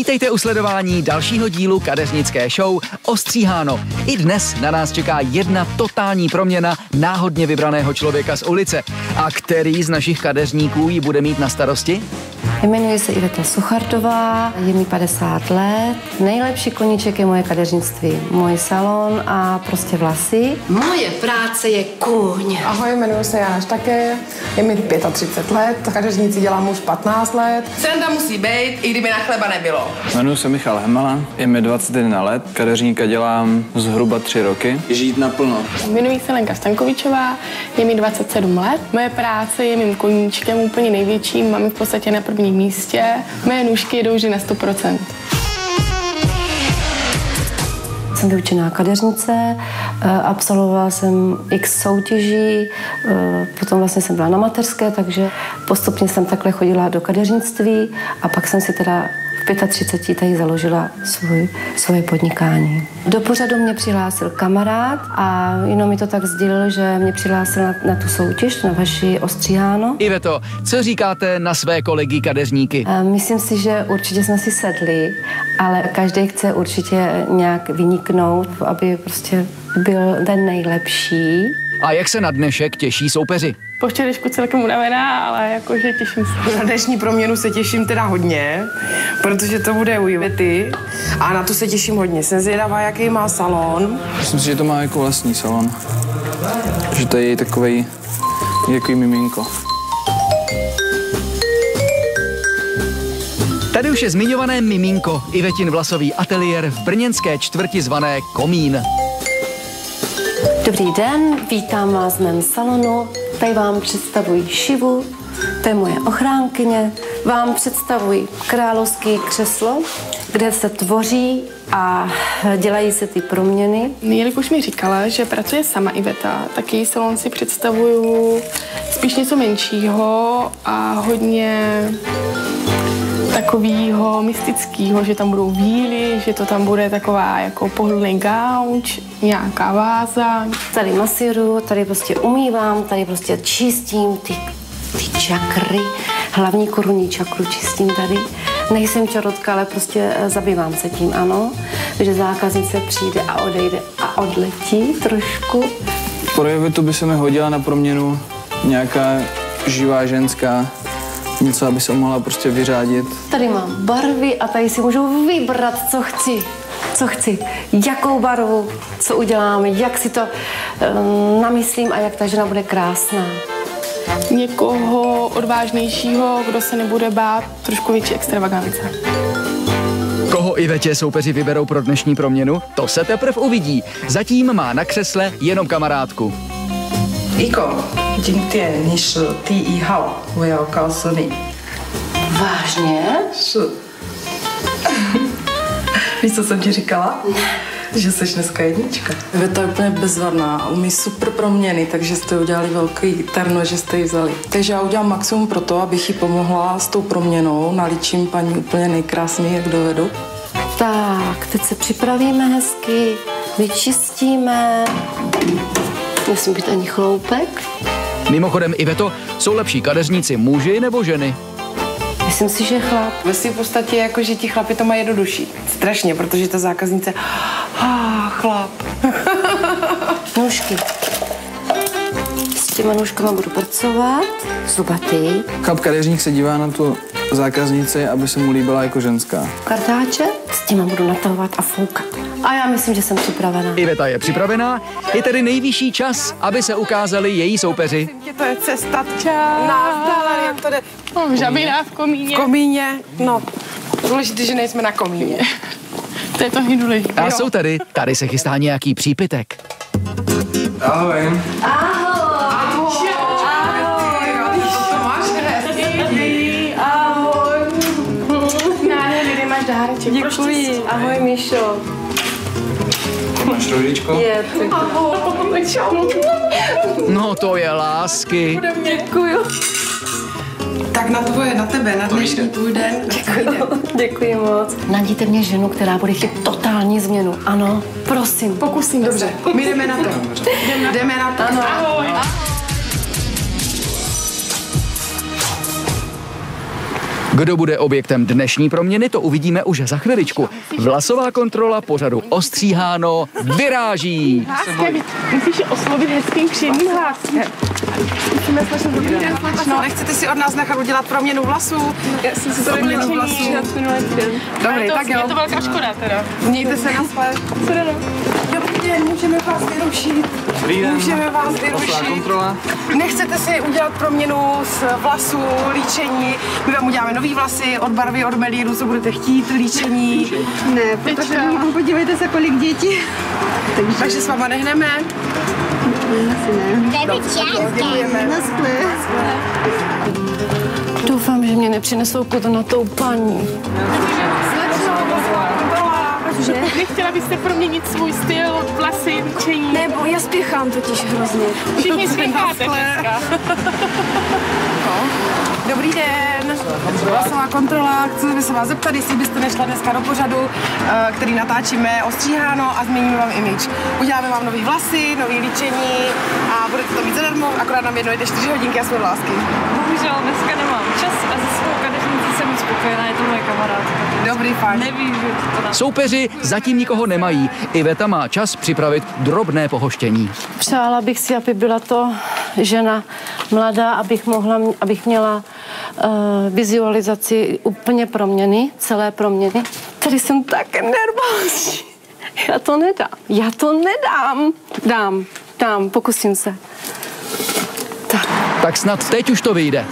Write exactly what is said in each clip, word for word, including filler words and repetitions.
Vítejte u sledování dalšího dílu kadeřnické show Ostříháno. I dnes na nás čeká jedna totální proměna náhodně vybraného člověka z ulice. A který z našich kadeřníků ji bude mít na starosti? Jmenuji se Iveta Suchardová, je mi padesát let. Nejlepší koníček je moje kadeřnictví, můj salon a prostě vlasy. Moje práce je kůň. Ahoj, jmenuji se Jáš také, je mi třicet pět let, kadeřnici dělám už patnáct let. Sranda musí být, i kdyby na chleba nebylo. Jmenuji se Michal Hemela, je mi dvacet jedna let, kadeřníka dělám zhruba tři roky. Žít naplno. Jmenuji se Lenka Stankovičová, je mi dvacet sedm let. Moje práce je mým koníčkem úplně největším, mám v podstatě na prvním místě. Moje nůžky jedou vždy na sto procent. Jsem vyučená kadeřnice, absolvovala jsem x soutěží, potom vlastně jsem byla na mateřské, takže postupně jsem takhle chodila do kadeřnictví a pak jsem si teda v třiceti pěti tady založila svůj, svoje podnikání. Do pořadu mě přihlásil kamarád a jenom mi to tak sdělil, že mě přihlásil na, na tu soutěž, na vaši Ostříháno. Iveto, co říkáte na své kolegy kadeřníky? Myslím si, že určitě jsme si sedli, ale každý chce určitě nějak vyniknout, aby prostě byl ten nejlepší. A jak se na dnešek těší soupeři? Po včerejšku celkem unavená, ale jakože těším se. Na dnešní proměnu se těším teda hodně, protože to bude u Ivety a na to se těším hodně. Jsem zvědavá, jaký má salon. Myslím si, že to má jako vlastní salon. Že to je takovej, takový miminko. Tady už je zmiňované miminko, Ivetin vlasový ateliér v brněnské čtvrti zvané Komín. Dobrý den, vítám vás v mém salonu. Tady vám představuji Šivu, to je moje ochránkyně. Vám představuji královské křeslo, kde se tvoří a dělají se ty proměny. Jelikož mi říkala, že pracuje sama Iveta, tak její salon si představuju spíš něco menšího a hodně takového mystického, že tam budou víly, že to tam bude taková jako pohodlný gauč, nějaká váza. Tady masíruju, tady prostě umývám, tady prostě čistím ty, ty čakry, hlavní korunní čakru čistím tady. Nejsem čarotka, ale prostě zabývám se tím, ano. Takže zákaznice přijde a odejde a odletí trošku. Pro Ivetu by se mi hodila na proměnu nějaká živá ženská, něco, aby se mohla prostě vyřádit. Tady mám barvy a tady si můžu vybrat, co chci. Co chci, jakou barvu, co uděláme, jak si to um, namyslím a jak ta žena bude krásná. Někoho odvážnějšího, kdo se nebude bát trošku větší extravagance. Koho Ivetě soupeři vyberou pro dnešní proměnu, to se teprve uvidí. Zatím má na křesle jenom kamarádku. Iko, Vážně? Víš, co jsem ti říkala? Že jsi dneska jednička. Iveta je úplně bezvadná, umí super proměny, takže jste udělali velký terno, že jste ji vzali. Takže já udělám maximum pro to, abych jí pomohla s tou proměnou, naličím paní úplně nejkrásněji, jak dovedu. Tak, teď se připravíme hezky, vyčistíme. Musím být ani chloupek. Mimochodem, Iveto, jsou lepší kadeřníci muži nebo ženy? Myslím si, že chlap. Ve v podstatě jako, že ti chlapi to mají jednodušší. Strašně, protože ta zákaznice... Ah, chlap. Nůžky. S těma nůžkama budu pracovat. Zhruba ty. Chlap kadeřník se dívá na tu zákaznici, aby se mu líbila jako ženská. Kartáče, s těma budu natahovat a foukat. A já myslím, že jsem připravená. Iveta je připravená, je tedy nejvyšší čas, aby se ukázali její soupeři. To je cesta. Čau. Nazdar, jak to jde. No, žabina v komíně. V komíně, no. Důležité, že nejsme na komíně. To je to nejdůležité. A jsou tady, tady se chystá nějaký přípitek. Ahoj. Děkuji. Ahoj, Míšo. Máš rožičko? Je, tak. Ahoj, čau. No to je lásky. Děkuju. Tak na tvoje, na tebe, na dnešní tvůj den. Děkuji. Děkuji moc. Najděte mě ženu, která bude chtít totální změnu. Ano, prosím. Pokusím, dobře. My jdeme na to. Jdeme na to. Ano. Ahoj. Ahoj. あ Ahoj. あ Ahoj. Kdo bude objektem dnešní proměny, to uvidíme už za chviličku. Vlasová kontrola pořadu Ostříháno vyráží. Hláskem, musíš oslovit hezkým příjemným hláskem. Musíme slyšet dobrý den. No, nechcete si od nás nechat udělat proměnu vlasů? Já jsem si to Proměnu vlasů. Dobrý, tak jo. Je to velká škoda teda. Mějte se na své. Co jde? Dobrý den, můžeme vás vyrušit. Můžeme vás vyrušit. Kontrola. Nechcete si udělat proměnu z vlasů, líčení? My vám uděláme nový vlasy od barvy, od melíru, co budete chtít, líčení. Ne, protože mám, podívejte se, kolik dětí. Takže, Takže s váma nehneme? Asi ne. Děkujeme. Naschle. Doufám, že mě nepřinesou kudrnatou paní. Nechtěla byste proměnit svůj styl, vlasy, líčení? Nebo já spěchám totiž hrozně. Všichni spěcháte dneska. Dobrý den, vlasová kontrola. Chci se vás zeptat, jestli byste nešla dneska do pořadu, který natáčíme Ostříháno a změníme vám image. Uděláme vám nový vlasy, nový líčení a budete to mít zadarmo, akorát nám věnujete čtyři hodinky a své vlásky. Bohužel dneska nemám čas a ze svou kadeřnicí jsem spokojená, je to moje kamarádka. Dobrý, fajn. Nevyužiju to na... Soupeři zatím nikoho nemají. Iveta má čas připravit drobné pohoštění. Přála bych si, aby byla to žena mladá, abych mohla, abych měla uh, vizualizaci úplně proměny, celé proměny. Tady jsem tak nervózní. Já to nedám. Já to nedám. Dám, dám, pokusím se. Tak. Tak snad teď už to vyjde.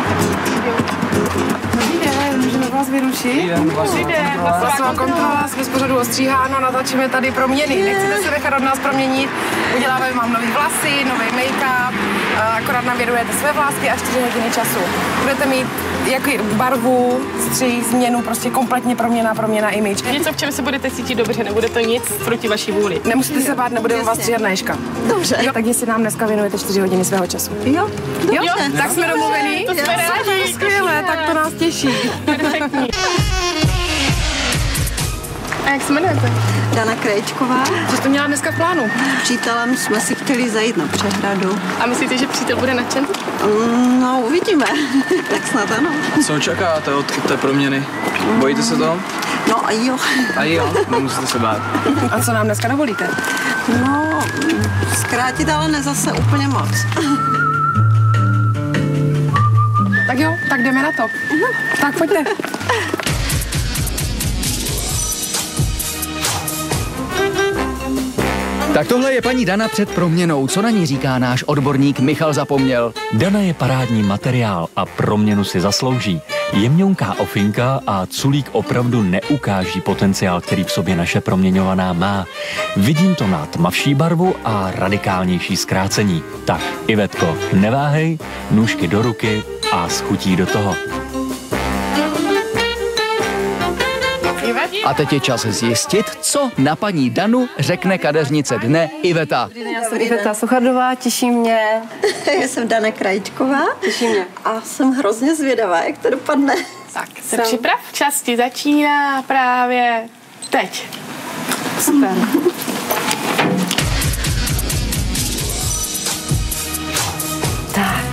Můžeme vás vyrušit? Dobrý den, Vlasová kontrola, jsme z pořadu Ostříháno, natáčíme tady proměny. Nechcete se nechat od nás proměnit? Uděláme vám nový vlasy, nový make-up, akorát nám věnujete své vlásky a čtyři hodiny času. Budete mít jaký barvu, střih, změnu, prostě kompletně proměna, proměna image. Něco, v čem se budete cítit dobře, nebude to nic proti vaší vůli. Nemusíte se bát, nebudeme vás stříhat na ježka. Dobře. Jo, tak jestli nám dneska věnujete čtyři hodiny svého času. Jo, dobře. Jo, tak jsme domluvení. To jsme rádi. Skvěle, tak to nás těší. Perfektní. A jak se jmenujete? Dana Krejčková. Co jste měla dneska v plánu? S přítelem jsme si chtěli zajít na přehradu. A myslíte, že přítel bude nadšen? No, uvidíme. Tak snad ano. Co očekáváte od té proměny? Bojíte se toho? No a jo. A jo, nemusíte se bát. A co nám dneska dovolíte? No, zkrátit, ale ne zase úplně moc. Tak jo, tak jdeme na to. Tak pojďte. Tak tohle je paní Dana před proměnou. Co na ní říká náš odborník Michal Zapomněl? Dana je parádní materiál a proměnu si zaslouží. Jemňonká ofinka a culík opravdu neukáží potenciál, který v sobě naše proměňovaná má. Vidím to na tmavší barvu a radikálnější zkrácení. Tak, Ivetko, neváhej, nůžky do ruky a s chutí do toho. A teď je čas zjistit, co na paní Danu řekne kadeřnice dne Iveta. Já jsem Iveta Suchardová, těší mě. Já jsem Dana Krajčková. Těší mě. A jsem hrozně zvědavá, jak to dopadne. Tak se připrav, čas ti začíná právě teď. Super. Tak.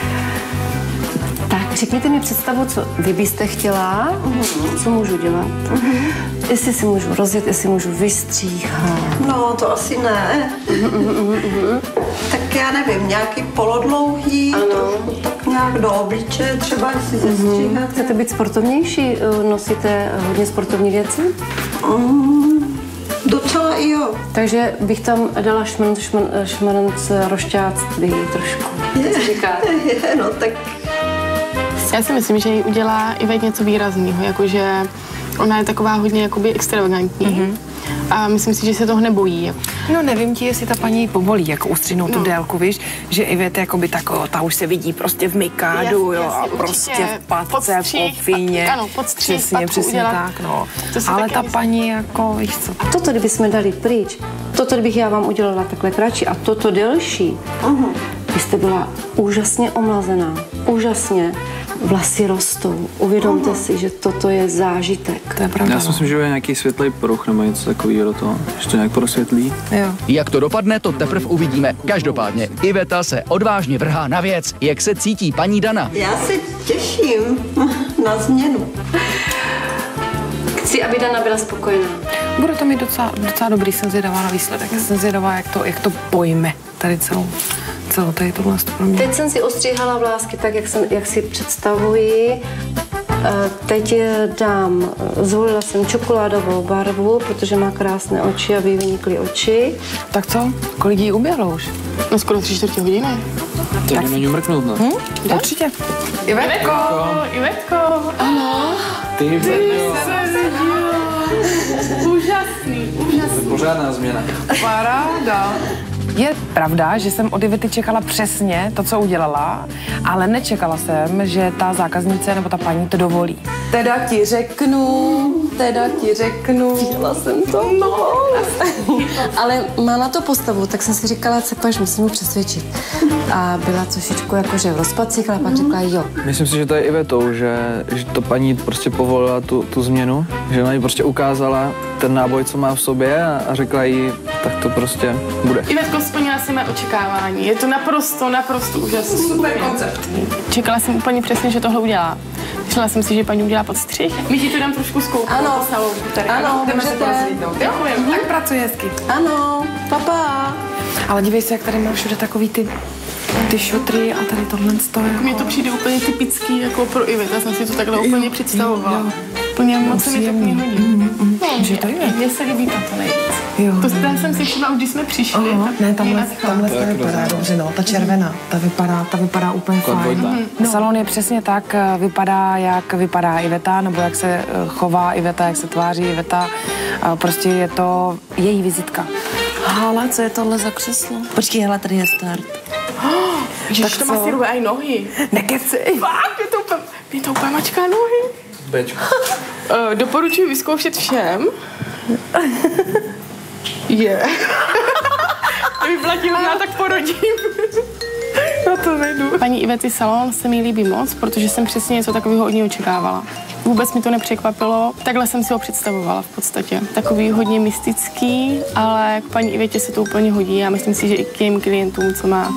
Tak, řekněte mi představu, co vy byste chtěla, uh-huh. co můžu dělat. Uh-huh. Jestli si můžu rozjet, jestli můžu vystříhat. No, to asi ne. Uh-huh, uh-huh, uh-huh. Tak já nevím, nějaký polodlouhý, trošku tak nějak do obličeje, třeba jestli se stříhat. Uh-huh. Chcete být sportovnější? Nosíte hodně sportovní věci? Um, docela i jo. Takže bych tam dala šmrnc, šmrnc, šmrnc rošťáctví trošku. Je, co říkáte? Je, no tak... Já si myslím, že jí udělá Ivet něco výrazného, jakože ona je taková hodně jakoby extravagantní. Mm-hmm. A myslím si, že se toho nebojí. No nevím ti, jestli ta paní povolí jako ustřihnout no. tu délku, víš, že Ivet jakoby tak, ta už se vidí prostě v mikádu, jo, a prostě v patce, v ofině. Ano, podstřih, přesně, přesně udělat. tak, no. Ale ta paní jako, víš co. A toto, kdybychom dali pryč, toto bych já vám udělala takhle kratší a toto delší, uh-huh. vy jste byla úžasně omlazená, úžasně. vlasy rostou. Uvědomte si, že toto je zážitek. To je pravda. Já si myslím, že je nějaký světlý pruh nebo něco takového do toho, že to nějak prosvětlí. Jo. Jak to dopadne, to teprve uvidíme. Každopádně Iveta se odvážně vrhá na věc. Jak se cítí paní Dana? Já se těším na změnu. Chci, aby Dana byla spokojená. Bude to mít docela, docela dobrý, jsem zvědavá na výsledek. Jsem zvědavá, jak to, jak to pojme tady celou, celou tady tohle pro mě. Teď jsem si ostříhala vlásky tak, jak, jsem, jak si představuji. Teď dám, zvolila jsem čokoládovou barvu, protože má krásné oči, aby vynikly oči. Tak co? Kolik jí uběhlo už? No skoro tři čtvrtě hodiny. To je na ní mrknout, ne? Hm? Určitě. Ivetko, Ivetko, ano. Ty Ivetko. Úžasný, úžasný. Pořádná změna. Paráda. Je pravda, že jsem od Ivety čekala přesně to, co udělala, ale nečekala jsem, že ta zákaznice nebo ta paní to dovolí. Teda ti řeknu, teda ti řeknu. Viděla jsem to. No. Ale má na to postavu, tak jsem si říkala, co paž, musím mu přesvědčit. A byla trošičku jakože v rozpacích, ale pak řekla jo. Myslím si, že to je Ivetou, že, že to paní prostě povolila tu, tu změnu, že ona jí prostě ukázala ten náboj, co má v sobě a, a řekla jí, tak to prostě bude. Ivetko, splnila si mé očekávání. Je to naprosto, naprosto úžasný. Super koncept. Čekala jsem úplně přesně, že tohle udělá. Myslela jsem si, že paní udělá podstřih. My ti to dám trošku zkoukat. Ano, tady. Ano, můžete. Děkujem. Tak pracuje hezky. Ano, papa. Ale dívej se, jak tady má všude takový ty, ty šutry a tady tohle stojí. Jako... Mně to přijde úplně typický jako pro Ivet. Já jsem si to takhle úplně jo, představovala. Jo, jo. Úplně moc se mi to nehodí. Mm, mm, no, že to je. Mně se líbí tato nejvíc. Jo. To jsem si všimla, když jsme přišli. Aha, ne, tamhle, tamhle to vypadá dobře, no, ta červená, ta vypadá, ta vypadá úplně fajn. Mm, no. Salon je přesně tak, vypadá, jak vypadá Iveta, nebo jak se chová Iveta, jak se tváří Iveta. Prostě je to její vizitka. Hele, co je tohle za křeslo? Počkej, hele, tady je start. Oh, Ježiš, to masíruje aj nohy. Nekecej. Fakt, mě to úplně, mě to úplně mačká nohy. Bečko. Uh, doporučuji vyzkoušet všem. Je. Yeah. Vyplatím, já tak porodím. Na to nejdu. Paní Ivety salon se mi líbí moc, protože jsem přesně něco takového od ní očekávala. Vůbec mi to nepřekvapilo. Takhle jsem si ho představovala v podstatě. Takový hodně mystický, ale k paní Ivetě se to úplně hodí a myslím si, že i k jejím klientům, co má.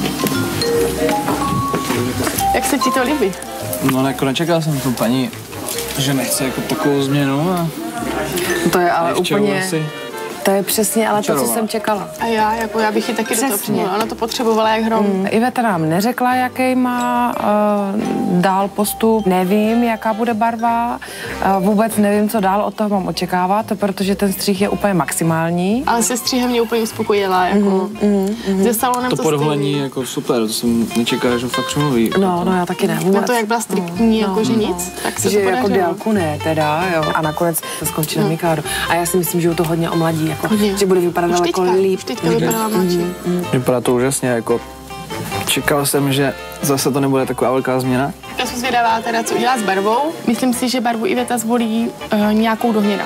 Jak se ti to líbí? No jako nečekal jsem tu paní, že nechce jako takovou změnu a... To je ale úplně... Asi... To je přesně ale to, co jsem čekala. A já, jako já bych ji taky do toho přijmula. Ona to potřebovala jak hrom. Mm. Iveta nám neřekla, jaký má uh, dál postup. Nevím, jaká bude barva. Uh, vůbec nevím, co dál od toho mám očekávat, protože ten střih je úplně maximální. Ale se střihem mě úplně uspokojila. Jako. Mm, mm, mm. Se salonem to to podvolení jako super, to jsem nečekala, že fakt přemluví. No, no já taky ne. Vůbec. Na to, jak byla striktní, no, jako no, že nic, no. Tak se že to jako délku ne, teda, jo. A nakonec to skončí na Mikádu. A já si myslím, že to hodně omladí. Jako, že bude vypadat daleko líp. Už teďka vypadá mladší. Mm, mm. Vypadá to úžasně, jako čekal jsem, že zase to nebude taková velká změna. Já jsem zvědavá teda, co udělá s barvou. Myslím si, že barvu Iveta zvolí uh, nějakou do hněda.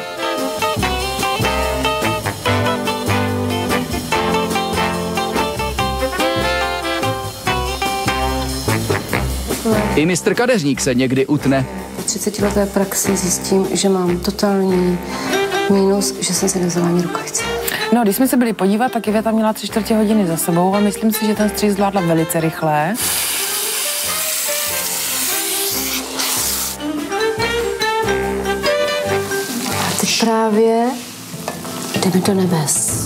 I mistr kadeřník se někdy utne. Po třicetileté praxi zjistím, že mám totální mínus, že jsem si nevzala ani rukavice. No, když jsme se byli podívat, tak Iveta měla tři čtvrtě hodiny za sebou a myslím si, že ten střih zvládla velice rychle. A teď právě jdeme do nebes.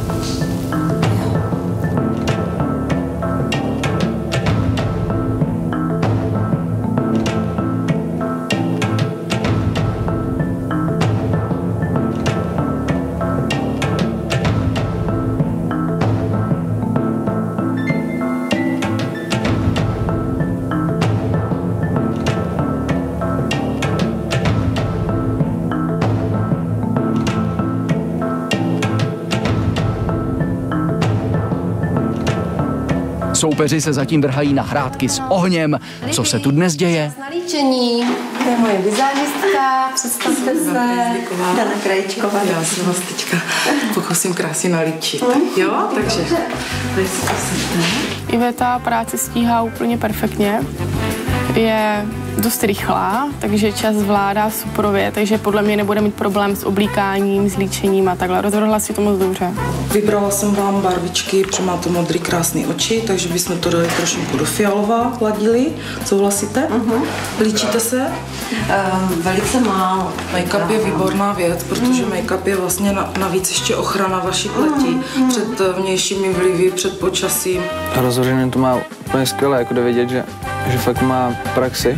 Soupeři se zatím vrhají na hrátky s ohněm. Co se tu dnes děje? Nalíčení. To je moje vizážistka, představte se. Dana Krajčková. Já se vás teďka pokusím krásně nalíčit. Jo, takže. Iveta práci stíhá úplně perfektně. je dost rychlá, takže čas zvládá suprově, takže podle mě nebude mít problém s oblíkáním, s líčením a takhle. Rozhodla si to moc dobře. Vybrala jsem vám barvičky, protože máte modrý krásný oči, takže bychom to dali trošku do fialová, hladili. Souhlasíte? Uh-huh. Líčíte se? Um, velice málo. Make-up je výborná věc, protože make-up je vlastně na, navíc ještě ochrana vaší pleti uh-huh. před vnějšími vlivy, před počasím. Rozhořeně to má úplně skvěle, jako jde vidět, že, že fakt má praxi.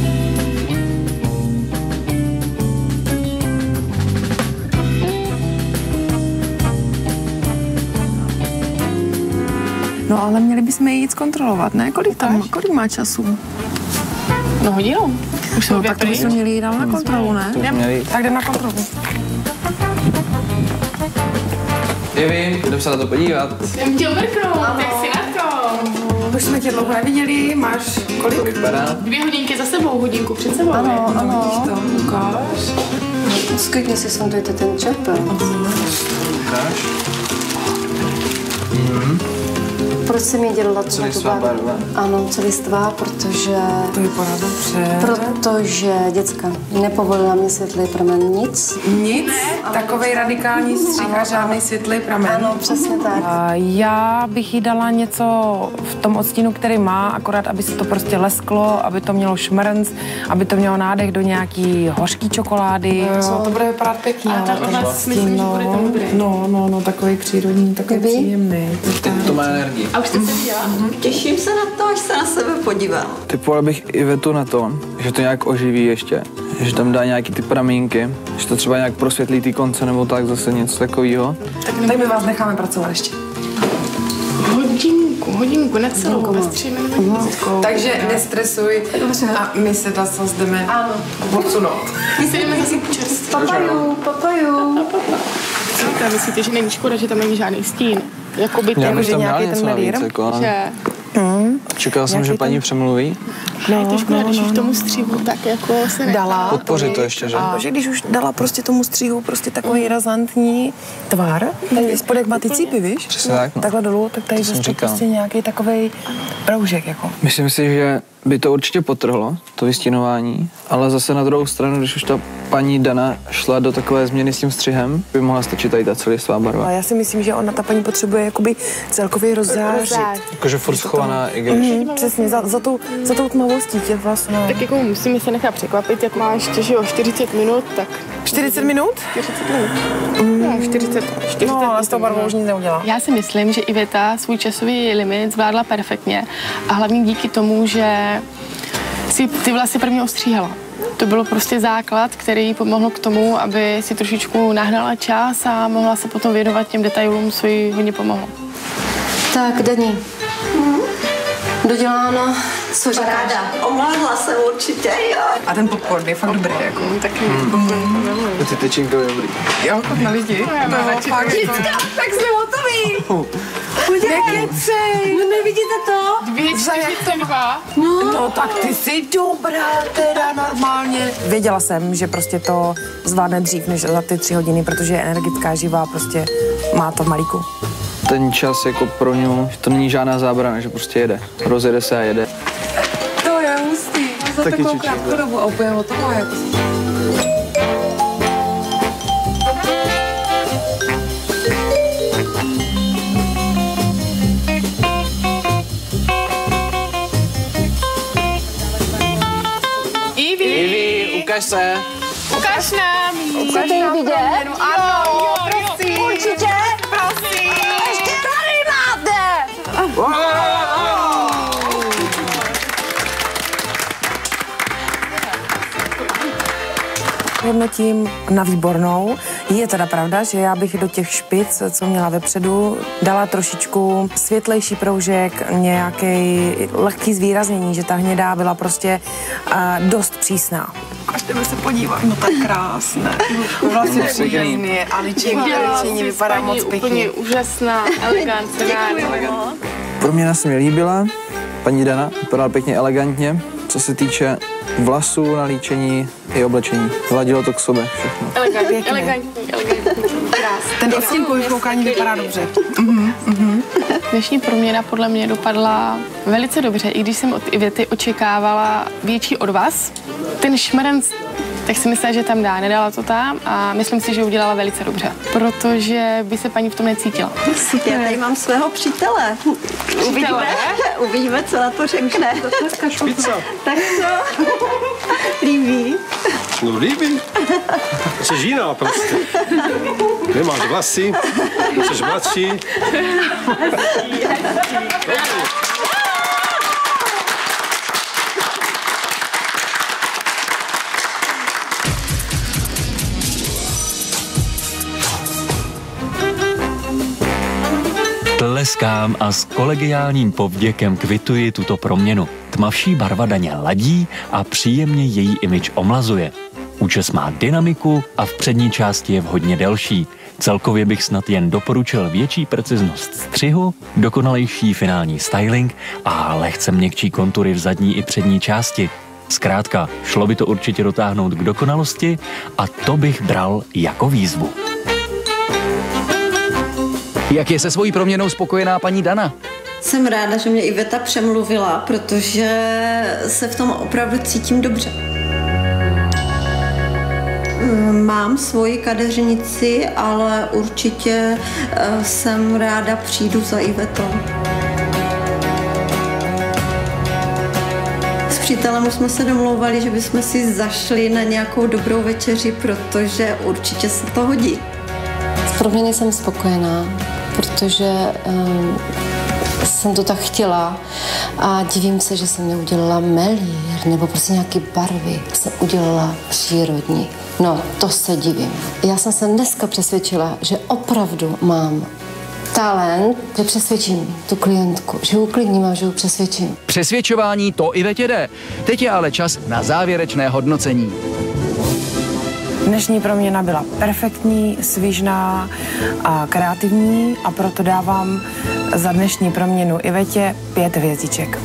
No ale měli bychom jít zkontrolovat, ne? Kolik tam, kolik má času? No hodinu. Už no, tak to bychom měli jít dál na kontrolu, ne? Měli... Tak jdem na kontrolu. Ivy, jdem se na to podívat. Jdem tě obrknout, jak si na to. Už jsme tě dlouho neviděli, máš kolik? Dvě hodinky za sebou, hodinku před sebou. Ano, ano. To ukáž. Skvěle si sundujte ten čepel. Ukáž. Mhm. Proč jsem jí dělala třeba tu Celistvá barva? Ano, celistvá, protože... To vypadá dobře. Protože děcka nepovolila mě světlý pramen nic. Nic? Takovej radikální střih a žádný světlý pramen? Ano, přesně tak. A já bych jí dala něco v tom odstínu, který má, akorát, aby se to prostě lesklo, aby to mělo šmrnc, aby to mělo nádech do nějaký hořký čokolády. Jo, to bude vypadat pěkně. A to vlastně myslím, že bude to dobrý. No, no, no, takový přírodní, takový příjemný. To má energii. A už jste se viděla? Mm-hmm. Těším se na to, až se na sebe podívám. Typoval bych Ivetu na to, že to nějak oživí ještě, že tam dá nějaký ty pramínky, že to třeba nějak prosvětlí ty konce nebo tak, zase něco takového. Tak, tak my vás necháme pracovat ještě. Hodinku, hodinku, necelou, bez tři minuty. Takže nestresuj a my se zase jdeme odsunout. My se jdeme zase počerstvat. Papaju, papaju. Co myslíte, že není škoda, že tam není žádný stín? Jakoby ten, Nějak že tam nějaký dál něco ten navíc, medír, jako, že... Hmm. Čekal jsem, že paní ten... přemluví. No, je to škoda, no, když no, už tomu střihu tak jako se nechá. Dala. Podpořit to ještě, že? A že když už dala prostě tomu střihu prostě takový razantní tvar, tady spodek má ty cípy, víš? Přesně tak, no. Takhle dolů, tak tady zase prostě nějaký takovej proužek, jako. Myslím si, že by to určitě potrhlo, to vystínování, ale zase na druhou stranu, když už ta paní Dana šla do takové změny s tím střihem, by mohla stačit tady ta celistvá barva. A já si myslím, že ona, ta paní, potřebuje jakoby celkově rozzářit. Jakože furt schovaná, i když... Mm, přesně, za, za, tou, za tou tmavostí těch vlastně. Tak jako musíme se nechat překvapit, jak máš ještě o čtyřicet minut, tak... čtyřicet minut? čtyřicet minut. Mm. No, čtyřicet, čtyřicet no, ale s tou barvou už nic neudělá. Já si myslím, že Iveta svůj časový limit zvládla perfektně a hlavně díky tomu, že si ty vlasy prvně ostříhala. To bylo prostě základ, který jí pomohl k tomu, aby si trošičku nahnala čas a mohla se potom věnovat těm detailům, co jí hodně pomohlo. Tak, Dani. Mm. Doděláno, co říkáš? Ráda. Omládla jsem určitě, jo. A ten popcorn je fakt dobrý, jako. Taky mm. popcorn. Ty tečínky byly dobrý. Jo, na lidi. No, fakt, tak jsme hotoví. Nekecej. No nevidíte to? Dvě, čtyřicet dva. No, no tak ty jsi dobrá, teda normálně. Věděla jsem, že prostě to zvládne dřív než za ty tři hodiny, protože je energická, živá, prostě má to v malíku. Ten čas jako pro ňu, že to není žádná zábrana, že prostě jede. Rozjede se a jede. To je hustý. Za Taky takovou krátkou dobu a úplně hotová je. Ivy, ukaž se. Ukaž nám. Chcete jí vidět? Ano, jo, prosím. Určitě. Prosím. Ještě tady máte. Hodnotím na výbornou. Je teda pravda, že já bych do těch špic, co měla vepředu, dala trošičku světlejší proužek, nějaký lehký zvýraznění, že ta hnědá byla prostě uh, dost přísná. Až jdeme se podívat, no tak krásné. Vlastně příjemný, a ličení vypadá moc pěkně. Úplně úžasná, elegantní. Proměna se mi líbila, paní Dana vypadala pěkně elegantně, co se týče vlasů, nalíčení i oblečení. Hladilo to k sobě všechno. Elegantní, elegantní, elegantní, krásný. Ten odstín po vyfoukání vypadá dobře. Mhm, mhm. Dnešní proměna podle mě dopadla velice dobře, i když jsem od Ivety očekávala větší odvaz. Ten šmrnc, tak si myslela, že tam dá, nedala to tam a myslím si, že udělala velice dobře, protože by se paní v tom necítila. Já tady mám svého přítele. Uvidíme, uvidíme, co na to řekne. Špica. Tak co? Líbí? No líbí. Jsi jiná prostě. Nemáš vlasy, jsi mladší. Tleskám a s kolegiálním povděkem kvituji tuto proměnu. Tmavší barva Daně ladí a příjemně její image omlazuje. Účes má dynamiku a v přední části je vhodně delší. Celkově bych snad jen doporučil větší preciznost střihu, dokonalejší finální styling a lehce měkčí kontury v zadní i přední části. Zkrátka, šlo by to určitě dotáhnout k dokonalosti a to bych bral jako výzvu. Jak je se svojí proměnou spokojená paní Dana? Jsem ráda, že mě Iveta přemluvila, protože se v tom opravdu cítím dobře. Mám svoji kadeřnici, ale určitě jsem ráda přijdu za Ivetou. S přítelem už jsme se domlouvali, že bychom si zašli na nějakou dobrou večeři, protože určitě se to hodí. Z proměny jsem spokojená, protože um, jsem to tak chtěla a divím se, že jsem neudělala melír nebo prostě nějaké barvy. Jsem udělala přírodní. No, to se divím. Já jsem se dneska přesvědčila, že opravdu mám talent, že přesvědčím tu klientku, že ji uklidním a že ji přesvědčím. Přesvědčování to Ivetě jde. Teď je ale čas na závěrečné hodnocení. Dnešní proměna byla perfektní, svižná a kreativní a proto dávám za dnešní proměnu Ivetě pět hvězdiček.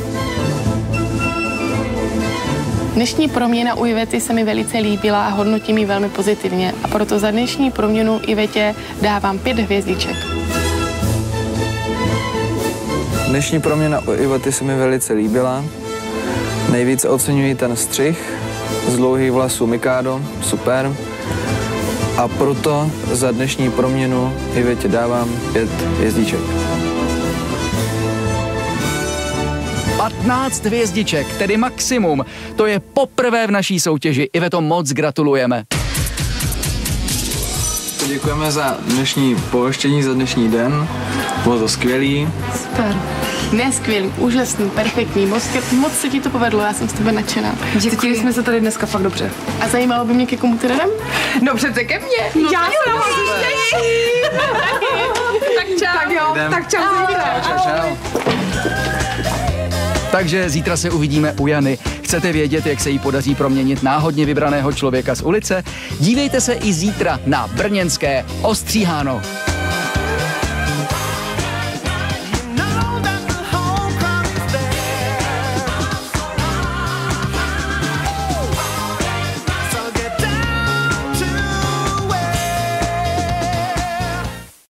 Dnešní proměna u Ivety se mi velice líbila a hodnotím ji velmi pozitivně a proto za dnešní proměnu Ivetě dávám pět hvězdiček. Dnešní proměna u Ivety se mi velice líbila. Nejvíce oceňuji ten střih z dlouhých vlasů Mikado, super. A proto za dnešní proměnu Ivetě dávám pět hvězdiček. patnáct hvězdiček, tedy maximum. To je poprvé v naší soutěži. Iveto, moc gratulujeme. Děkujeme za dnešní pohoštění, za dnešní den. Bylo to skvělý. Super. Ne, skvělý, úžasný, perfektní, moc, moc se ti to povedlo, já jsem s tebe nadšená. Cítili jsme se tady dneska fakt dobře. A zajímalo by mě, ke komu ty jdem? No přece ke mně. No, já jsem moc těším. Tak čau. Tak jo, Jdem. tak čau. Čau, čau. Takže zítra se uvidíme u Jany. Chcete vědět, jak se jí podaří proměnit náhodně vybraného člověka z ulice? Dívejte se i zítra na brněnské Ostříháno.